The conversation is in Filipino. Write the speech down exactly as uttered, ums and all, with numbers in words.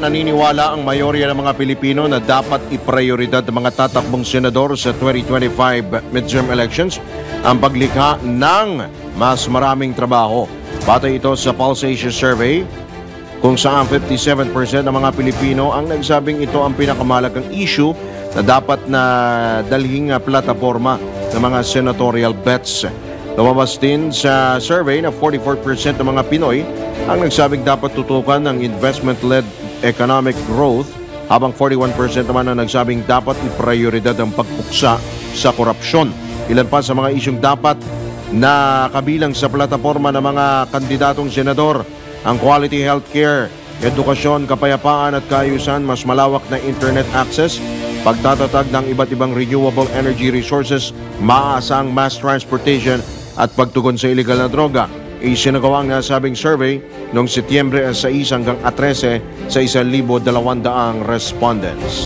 naniniwala ang mayorya ng mga Pilipino na dapat iprioridad ng mga tatakbong senador sa twenty twenty-five midterm elections ang paglikha ng mas maraming trabaho. Batay ito sa Pulse Asia Survey, kung saan fifty-seven percent ng mga Pilipino ang nagsabing ito ang pinakamahalagang issue na dapat na dalhing plataforma ng mga senatorial bets. Lumabas din sa survey na forty-four percent ng mga Pinoy ang nagsabing dapat tutukan ng investment-led economic growth, habang forty-one percent naman ang nagsabing dapat iprioridad ang pagpuksa sa korupsyon. Ilan pa sa mga isyong dapat na kabilang sa plataforma ng mga kandidatong senador: ang quality healthcare, edukasyon, kapayapaan at kaayusan, mas malawak na internet access, pagtatatag ng iba't ibang renewable energy resources, maaasang mass transportation at pagtugon sa illegal na droga. Isinagawa ang nasabing survey noong Setyembre sais hanggang thirteen sa one thousand two hundred respondents.